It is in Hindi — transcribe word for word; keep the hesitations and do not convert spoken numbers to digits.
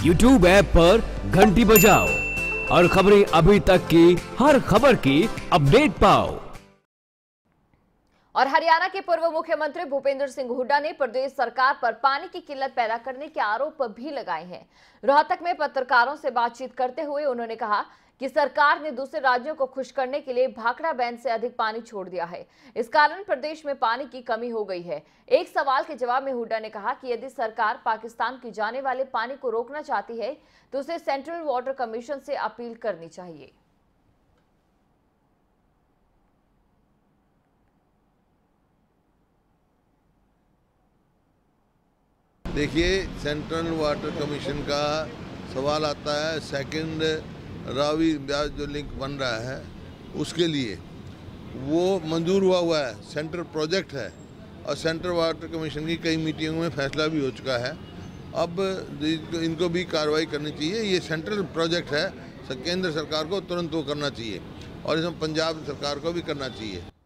यूट्यूब ऐप पर घंटी बजाओ और खबरें अभी तक की हर खबर की अपडेट पाओ। और हरियाणा के पूर्व मुख्यमंत्री भूपेंद्र सिंह हुड्डा ने प्रदेश सरकार पर पानी की किल्लत पैदा करने के आरोप भी लगाए हैं। रोहतक में पत्रकारों से बातचीत करते हुए उन्होंने कहा कि सरकार ने दूसरे राज्यों को खुश करने के लिए भाखड़ा बैंड से अधिक पानी छोड़ दिया है। इस कारण प्रदेश में पानी की कमी हो गई है। एक सवाल के जवाब में हुड्डा ने कहा कि यदि सरकार पाकिस्तान की जाने वाले पानी को रोकना चाहती है तो उसे सेंट्रल वाटर कमीशन से अपील करनी चाहिए। देखिए, सेंट्रल वाटर कमीशन का सवाल आता है। सेकंड रावी ब्याज जो लिंक बन रहा है उसके लिए वो मंजूर हुआ हुआ है, सेंट्रल प्रोजेक्ट है और सेंट्रल वाटर कमीशन की कई मीटिंगों में फैसला भी हो चुका है। अब इनको भी कार्रवाई करनी चाहिए। ये सेंट्रल प्रोजेक्ट है, केंद्र सरकार को तुरंत वो करना चाहिए और इसमें पंजाब सरकार को भी करना चाहिए।